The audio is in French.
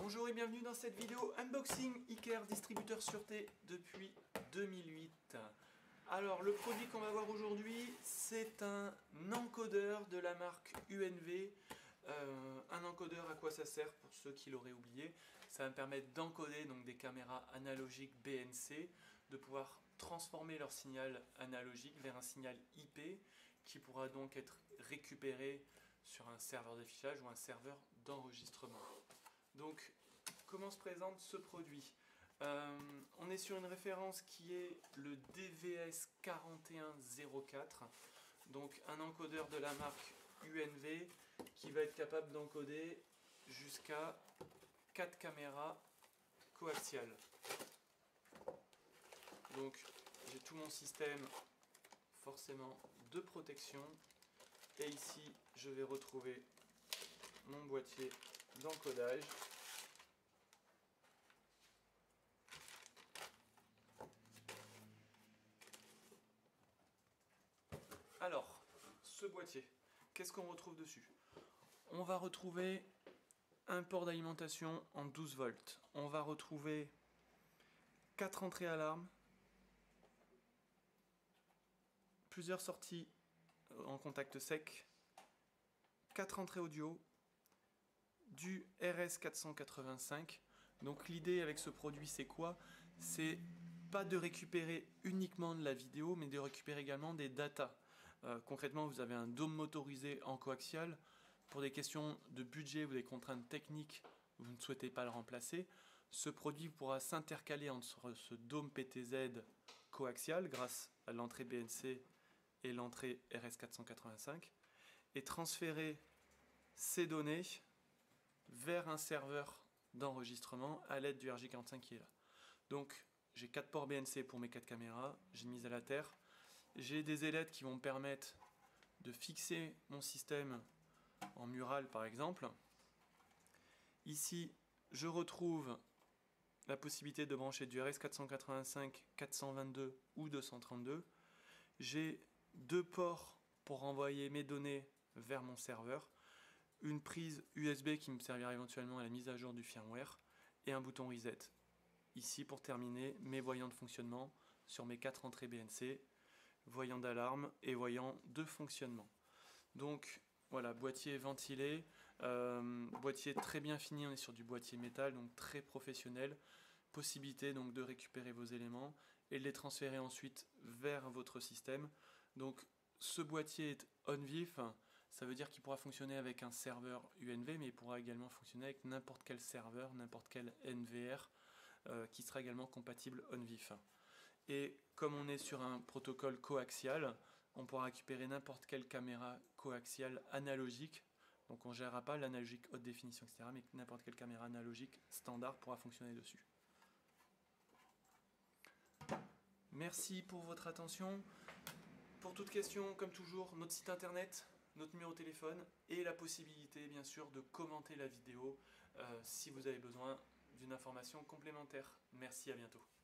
Bonjour et bienvenue dans cette vidéo unboxing Iker, distributeur sûreté depuis 2008. Alors le produit qu'on va voir aujourd'hui, c'est un encodeur de la marque UNV. Un encodeur, à quoi ça sert pour ceux qui l'auraient oublié? Ça va me permettre d'encoder donc des caméras analogiques BNC, de pouvoir transformer leur signal analogique vers un signal IP qui pourra donc être récupéré sur un serveur d'affichage ou un serveur d'enregistrement. Donc, comment se présente ce produit? On est sur une référence qui est le DVS 4104, donc un encodeur de la marque UNV qui va être capable d'encoder jusqu'à 4 caméras coaxiales. Donc, j'ai tout mon système forcément de protection et ici je vais retrouver mon boîtier d'encodage. Alors, ce boîtier, qu'est-ce qu'on retrouve dessus? On va retrouver un port d'alimentation en 12 volts. On va retrouver 4 entrées alarme, plusieurs sorties en contact sec, 4 entrées audio, du RS485. Donc l'idée avec ce produit, c'est quoi? C'est pas de récupérer uniquement de la vidéo, mais de récupérer également des datas. Concrètement, vous avez un dôme motorisé en coaxial. Pour des questions de budget ou des contraintes techniques, vous ne souhaitez pas le remplacer. Ce produit pourra s'intercaler entre ce dôme PTZ coaxial grâce à l'entrée BNC et l'entrée RS485 et transférer ces données vers un serveur d'enregistrement à l'aide du RJ45 qui est là. Donc j'ai 4 ports BNC pour mes 4 caméras, j'ai une mise à la terre, j'ai des ailettes qui vont me permettre de fixer mon système en mural par exemple. Ici je retrouve la possibilité de brancher du RS485, 422 ou 232. J'ai 2 ports pour renvoyer mes données vers mon serveur, une prise USB qui me servira éventuellement à la mise à jour du firmware et un bouton reset. Ici pour terminer mes voyants de fonctionnement sur mes 4 entrées BNC, voyants d'alarme et voyants de fonctionnement. Donc voilà, boîtier ventilé, boîtier très bien fini, on est sur du boîtier métal, donc très professionnel. Possibilité donc de récupérer vos éléments et de les transférer ensuite vers votre système. Donc ce boîtier est on-vif, ça veut dire qu'il pourra fonctionner avec un serveur UNV, mais il pourra également fonctionner avec n'importe quel serveur, n'importe quel NVR, qui sera également compatible on-vif. Et comme on est sur un protocole coaxial, on pourra récupérer n'importe quelle caméra coaxiale analogique. Donc on ne gérera pas l'analogique haute définition, etc. Mais n'importe quelle caméra analogique standard pourra fonctionner dessus. Merci pour votre attention. Pour toute question, comme toujours, notre site internet, notre numéro de téléphone et la possibilité bien sûr de commenter la vidéo si vous avez besoin d'une information complémentaire. Merci, à bientôt.